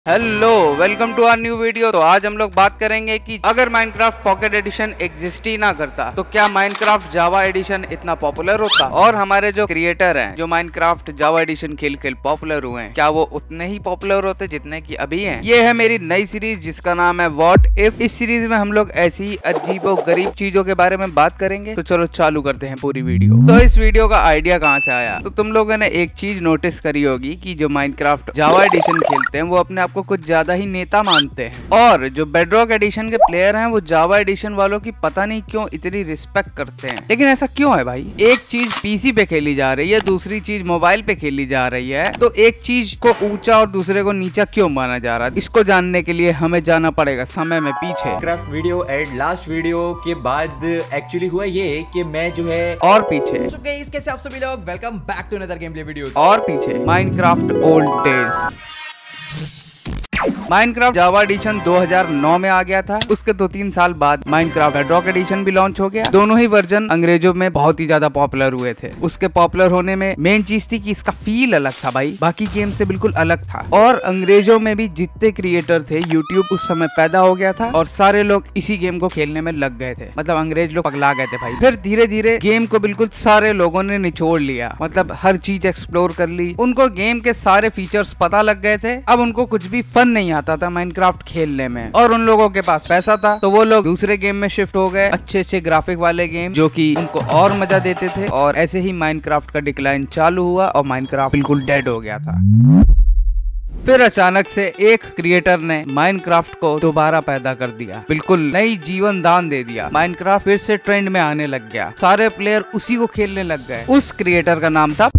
Hello, welcome to our new video. तो आज हम लोग बात करेंगे कि अगर माइनक्राफ्ट पॉकेट एडिशन एग्जिस्ट ही ना करता तो क्या माइनक्राफ्ट जावा एडिशन इतना पॉपुलर होता, और हमारे जो क्रिएटर हैं जो माइनक्राफ्ट जावा एडिशन खेल खेल पॉपुलर हुए हैं, क्या वो उतने ही पॉपुलर होते जितने की अभी हैं। ये है मेरी नई सीरीज जिसका नाम है व्हाट इफ। इस सीरीज में हम लोग ऐसी ही अजीबो गरीब चीजों के बारे में बात करेंगे। तो चलो चालू करते हैं पूरी वीडियो। तो इस वीडियो का आइडिया कहाँ से आया, तो तुम लोगों ने एक चीज नोटिस करी होगी कि जो माइनक्राफ्ट जावा एडिशन खेलते हैं वो अपने को कुछ ज्यादा ही नेता मानते हैं, और जो बेडरॉक एडिशन के प्लेयर हैं वो जावा एडिशन वालों की पता नहीं क्यों इतनी रिस्पेक्ट करते हैं। लेकिन ऐसा क्यों है भाई? एक चीज पीसी पे खेली जा रही है, दूसरी चीज मोबाइल पे खेली जा रही है, तो एक चीज को ऊंचा और दूसरे को नीचा क्यों माना जा रहा है? इसको जानने के लिए हमें जाना पड़ेगा समय में पीछे। Craft video and last video के बाद एक्चुअली हुआ ये कि मैं जो है और पीछे इसके आप सभी लोग welcome back to another game play video. और पीछे Minecraft old days. Minecraft Java edition 2009 में आ गया था। उसके 2-3 साल बाद माइनक्राफ्ट बेडरॉक एडिशन भी लॉन्च हो गया। दोनों ही वर्जन अंग्रेजों में बहुत ही ज्यादा पॉपुलर हुए थे। उसके पॉपुलर होने में मेन चीज थी कि इसका फील अलग था भाई, बाकी गेम से बिल्कुल अलग था। और अंग्रेजों में भी जितने क्रिएटर थे, यूट्यूब उस समय पैदा हो गया था और सारे लोग इसी गेम को खेलने में लग गए थे। मतलब अंग्रेज लोग पगला गए थे भाई। फिर धीरे धीरे गेम को बिल्कुल सारे लोगों ने निचोड़ लिया, मतलब हर चीज एक्सप्लोर कर ली। उनको गेम के सारे फीचर्स पता लग गए थे। अब उनको कुछ भी फन नहीं आता था माइनक्राफ्ट खेलने में, और उन लोगों के पास पैसा था तो वो लोग दूसरे गेम में शिफ्ट हो गए, अच्छे अच्छे ग्राफिक वाले गेम जो कि उनको और मजा देते थे। और ऐसे ही माइनक्राफ्ट का डिक्लाइन चालू हुआ और माइनक्राफ्ट बिल्कुल डेड हो गया था। फिर अचानक से एक क्रिएटर ने माइनक्राफ्ट को दोबारा पैदा कर दिया, बिल्कुल नई जीवन दान दे दिया। माइनक्राफ्ट फिर से ट्रेंड में आने लग गया, सारे प्लेयर उसी को खेलने लग गए। उस क्रिएटर का नाम था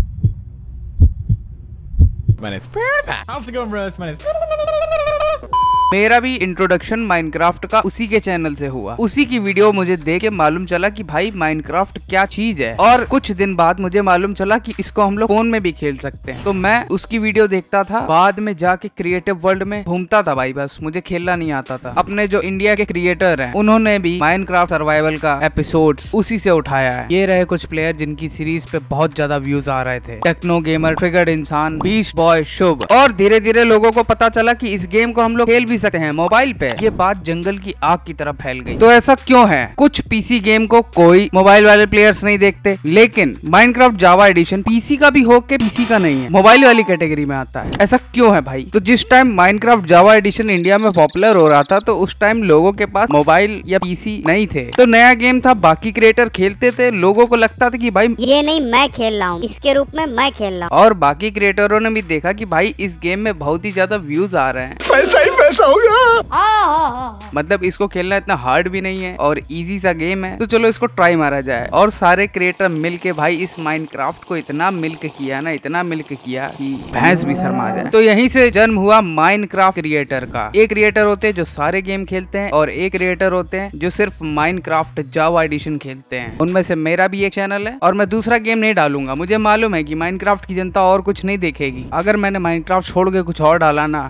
मेरा भी इंट्रोडक्शन माइनक्राफ्ट का उसी के चैनल से हुआ। उसी की वीडियो मुझे देख के मालूम चला कि भाई माइनक्राफ्ट क्या चीज है, और कुछ दिन बाद मुझे मालूम चला कि इसको हम लोग फोन में भी खेल सकते हैं। तो मैं उसकी वीडियो देखता था, बाद में जाके क्रिएटिव वर्ल्ड में घूमता था भाई, बस मुझे खेलना नहीं आता था। अपने जो इंडिया के क्रिएटर हैं उन्होंने भी माइनक्राफ्ट सर्वाइवल का एपिसोड्स उसी से उठाया है। ये रहे कुछ प्लेयर जिनकी सीरीज पे बहुत ज्यादा व्यूज आ रहे थे: Techno Gamer, triggered Insaan, Beast Boy, Shubh. और धीरे धीरे लोगों को पता चला कि इस गेम को हम लोग खेल भी सकते हैं मोबाइल पे। ये बात जंगल की आग की तरह फैल गई। तो ऐसा क्यों है? कुछ पीसी गेम को कोई मोबाइल वाले प्लेयर्स नहीं देखते, लेकिन माइनक्राफ्ट जावा एडिशन पीसी का भी हो के पीसी का नहीं है, मोबाइल वाली कैटेगरी में आता है। ऐसा क्यों है भाई? तो जिस time Minecraft Java edition India में पॉपुलर हो रहा था तो उस टाइम लोगों के पास मोबाइल या पीसी नहीं थे, तो नया गेम था, बाकी क्रिएटर खेलते थे, लोगों को लगता था कि भाई ये नहीं मैं खेल रहा हूँ, इसके रूप में मैं खेल रहा हूँ। और बाकी क्रिएटरों ने भी देखा कि भाई इस गेम में बहुत ही ज्यादा व्यूज आ रहे हैं, पैसा ही पैसा होगा। मतलब इसको खेलना इतना हार्ड भी नहीं है और इजी सा गेम है, तो चलो इसको ट्राई मारा जाए। और सारे क्रिएटर मिलके भाई इस माइनक्राफ्ट को इतना मिल्क किया ना, इतना मिल्क किया कि भैंस भी शर्मा जाए। तो यहीं से जन्म हुआ माइनक्राफ्ट क्रिएटर का। एक क्रिएटर होते हैं जो सारे गेम खेलते हैं, और एक क्रिएटर होते हैं जो सिर्फ माइनक्राफ्ट जावा एडिशन खेलते हैं। उनमें से मेरा भी एक चैनल है, और मैं दूसरा गेम नहीं डालूंगा। मुझे मालूम है कि माइनक्राफ्ट की जनता और कुछ नहीं देखेगी। अगर मैंने माइनक्राफ्ट छोड़ के कुछ और डाला ना,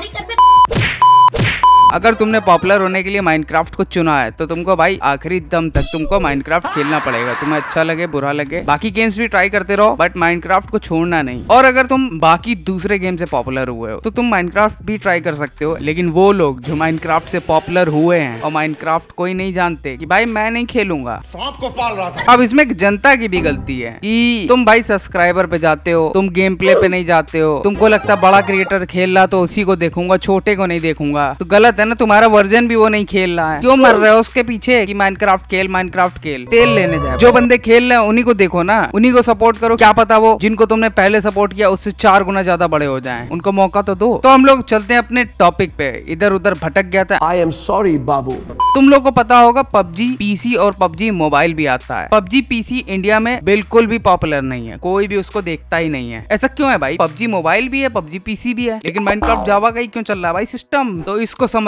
अगर तुमने पॉपुलर होने के लिए माइनक्राफ्ट को चुना है तो तुमको भाई आखिरी दम तक तुमको माइनक्राफ्ट खेलना पड़ेगा, तुम्हें अच्छा लगे बुरा लगे। बाकी गेम्स भी ट्राई करते रहो, बट माइनक्राफ्ट को छोड़ना नहीं। और अगर तुम बाकी दूसरे गेम से पॉपुलर हुए हो तो तुम माइनक्राफ्ट भी ट्राई कर सकते हो। लेकिन वो लोग जो माइनक्राफ्ट से पॉपुलर हुए हैं और माइनक्राफ्ट कोई नहीं जानते कि भाई मैं नहीं खेलूंगा, सांप को पाल रहा था। अब इसमें जनता की भी गलती है कि तुम भाई सब्सक्राइबर पे जाते हो, तुम गेम प्ले पे नहीं जाते हो। तुमको लगता बड़ा क्रिएटर खेल रहा तो उसी को देखूंगा, छोटे को नहीं देखूंगा, तो गलत है ना। तुम्हारा वर्जन भी वो नहीं खेल रहा है, क्यों मर रहे हो उसके पीछे कि माइनक्राफ्ट खेल, माइनक्राफ्ट खेल। तेल लेने जाए, जो बंदे खेल रहे हैं उन्हीं को देखो ना, उन्हीं को सपोर्ट करो। क्या पता वो जिनको तुमने पहले सपोर्ट किया उससे 4 गुना ज्यादा बड़े हो जाएं, उनको मौका तो दो। तो हम लोग चलते हैं अपने टॉपिक पे, इधर उधर भटक गया था। आई एम सॉरी बाबू। तुम लोग को पता होगा पबजी पीसी और पबजी मोबाइल भी आता है। पबजी पीसी इंडिया में बिल्कुल भी पॉपुलर नहीं है, कोई भी उसको देखता ही नहीं है। ऐसा क्यों है भाई? पबजी मोबाइल भी है, पबजी पीसी भी है, लेकिन माइनक्राफ्ट जावा का ही क्यों चल रहा है भाई सिस्टम? तो इसको समझ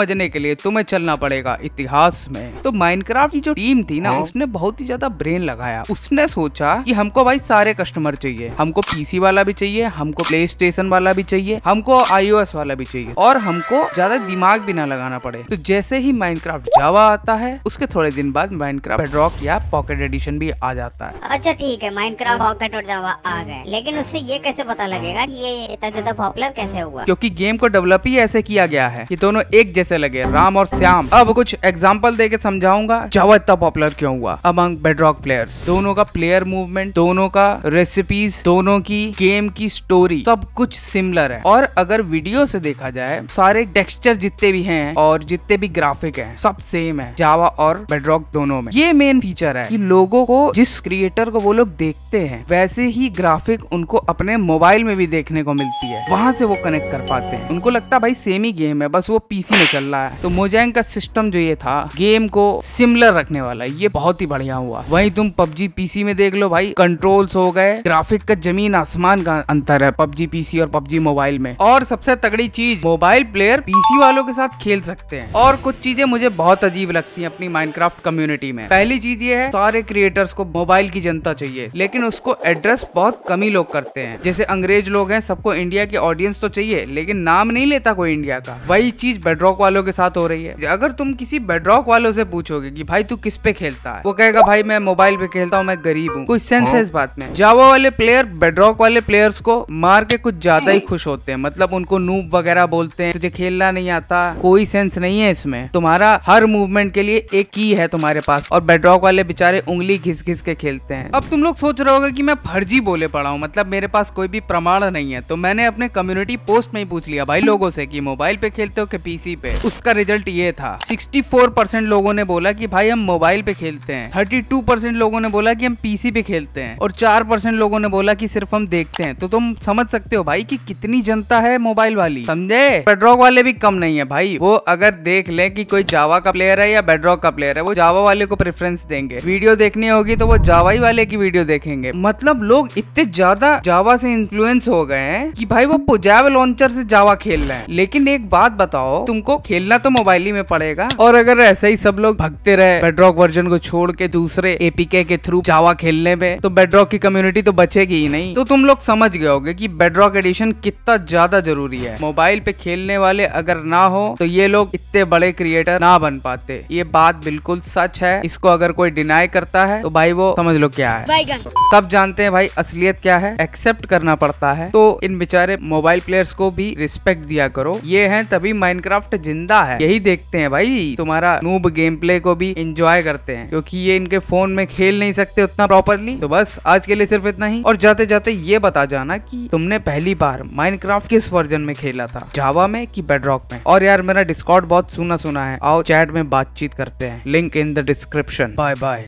समझने के लिए तुम्हें चलना पड़ेगा इतिहास में। तो माइनक्राफ्ट की जो टीम थी ना, उसने बहुत ही ज्यादा ब्रेन लगाया। उसने सोचा कि हमको भाई सारे कस्टमर चाहिए, हमको पीसी वाला भी चाहिए, हमको प्ले स्टेशन वाला भी चाहिए, हमको iOS वाला भी चाहिए, और हमको ज्यादा दिमाग भी ना लगाना पड़े। तो जैसे ही माइनक्राफ्ट जावा आता है, उसके थोड़े दिन बाद माइनक्राफ्ट बेडरॉक या पॉकेट एडिशन भी आ जाता है। अच्छा ठीक है, माइनक्राफ्ट पॉकेट और जावा आ गए, लेकिन उससे ये कैसे पता लगेगा कि ये इतना ज्यादा पॉपुलर कैसे हुआ? क्योंकि गेम को डेवलप ही ऐसे किया गया है कि दोनों एक जैसे लगे, राम और श्याम। अब कुछ एग्जांपल देके समझाऊंगा जावा इतना पॉपुलर क्यों हुआ अमंग बेडरॉक प्लेयर्स। दोनों का प्लेयर मूवमेंट, दोनों का रेसिपीज, दोनों की गेम की स्टोरी, सब कुछ सिमिलर है। और अगर वीडियो से देखा जाए, सारे टेक्सचर जितने भी हैं और जितने भी ग्राफिक हैं, सब सेम है जावा और बेडरॉक दोनों में। ये मेन फीचर है कि लोगों को, जिस क्रिएटर को वो लोग देखते हैं, वैसे ही ग्राफिक उनको अपने मोबाइल में भी देखने को मिलती है। वहां से वो कनेक्ट कर पाते हैं। उनको लगता है भाई सेम ही गेम है, बस वो पीसी में चल रहा है। तो मोजैंग का सिस्टम जो ये था, गेम को सिमिलर रखने वाला, ये बहुत ही बढ़िया हुआ। वहीं तुम पबजी पीसी में देख लो भाई, कंट्रोल्स हो गए, ग्राफिक का जमीन आसमान का अंतर है पबजी पीसी और पबजी मोबाइल में। और सबसे तगड़ी चीज, मोबाइल प्लेयर पीसी वालों के साथ खेल सकते हैं। और कुछ चीजें मुझे बहुत अजीब लगती हैं अपनी माइनक्राफ्ट कम्युनिटी में। पहली चीज ये है, सारे क्रिएटर्स को मोबाइल की जनता चाहिए, लेकिन उसको एड्रेस बहुत कम ही लोग करते हैं। जैसे अंग्रेज लोग हैं, सबको इंडिया की ऑडियंस तो चाहिए, लेकिन नाम नहीं लेता कोई इंडिया का। वही चीज बेडरॉक वालों के साथ हो रही है। अगर तुम किसी बेडरॉक वालों से पूछोगे कि भाई तू किस पे खेलता है, वो कहेगा भाई मैं मोबाइल पे खेलता हूँ, मैं गरीब हूँ। कोई सेंस है इस बात में? जावा वाले प्लेयर बेडरॉक वाले प्लेयर्स को मार के कुछ ज्यादा ही खुश होते हैं, मतलब उनको नूब वगैरह बोलते हैं, तुझे खेलना नहीं आता। कोई सेंस नहीं है इसमें। तुम्हारा हर मूवमेंट के लिए एक की है तुम्हारे पास, और बेडरॉक वाले बेचारे उंगली घिस घिस के खेलते हैं। अब तुम लोग सोच रहे होगे कि मैं फर्जी बोले पड़ा हूँ, मतलब मेरे पास कोई भी प्रमाण नहीं है। तो मैंने अपने कम्युनिटी पोस्ट में ही पूछ लिया भाई लोगों से कि मोबाइल पे खेलते हो कि पीसी पे। उसका रिजल्ट ये था, 64% लोगों ने बोला कि भाई हम मोबाइल पे खेलते हैं, 32% लोगों ने बोला कि हम पीसी पे खेलते हैं, और 4% लोगों ने बोला कि सिर्फ हम देखते हैं। तो तुम समझ सकते हो भाई कि कितनी जनता है मोबाइल वाली, समझे? बेडरॉक वाले भी कम नहीं है भाई। वो अगर देख ले कि कोई जावा का प्लेयर है या बेडरॉक का प्लेयर है, वो जावा वाले को प्रेफरेंस देंगे। वीडियो देखनी होगी तो वो जावा ही वाले की वीडियो देखेंगे। मतलब लोग इतने ज्यादा जावा से इन्फ्लुएंस हो गए हैं कि भाई वो पुजाब लॉन्चर से जावा खेल रहे हैं। लेकिन एक बात बताओ, तुमको खेलना तो मोबाइल ही में पड़ेगा, और अगर ऐसे ही सब लोग भगते रहे बेडरॉक वर्जन को छोड़ के दूसरे एपीके के थ्रू जावा खेलने में, तो बेडरॉक की कम्युनिटी तो बचेगी ही नहीं। तो तुम लोग समझ गए होगे कि बेडरॉक एडिशन कितना ज्यादा जरूरी है। मोबाइल पे खेलने वाले अगर ना हो तो ये लोग इतने बड़े क्रिएटर ना बन पाते। ये बात बिल्कुल सच है। इसको अगर कोई डिनाई करता है तो भाई वो समझ लो क्या है। तब जानते हैं भाई असलियत क्या है। एक्सेप्ट करना पड़ता है। तो इन बेचारे मोबाइल प्लेयर्स को भी रिस्पेक्ट दिया करो। ये हैं तभी माइनक्राफ्ट जिंदा है। यही देखते हैं भाई, तुम्हारा नूब गेम प्ले को भी एंजॉय करते हैं, क्योंकि ये इनके फोन में खेल नहीं सकते उतना प्रॉपरली। तो बस आज के लिए सिर्फ इतना ही। और जाते जाते ये बता जाना कि तुमने पहली बार माइनक्राफ्ट किस वर्जन में खेला था, जावा में कि बेडरॉक में। और यार मेरा डिस्कॉर्ड बहुत सुना है, आओ चैट में बातचीत करते हैं। Link in the description. Bye bye.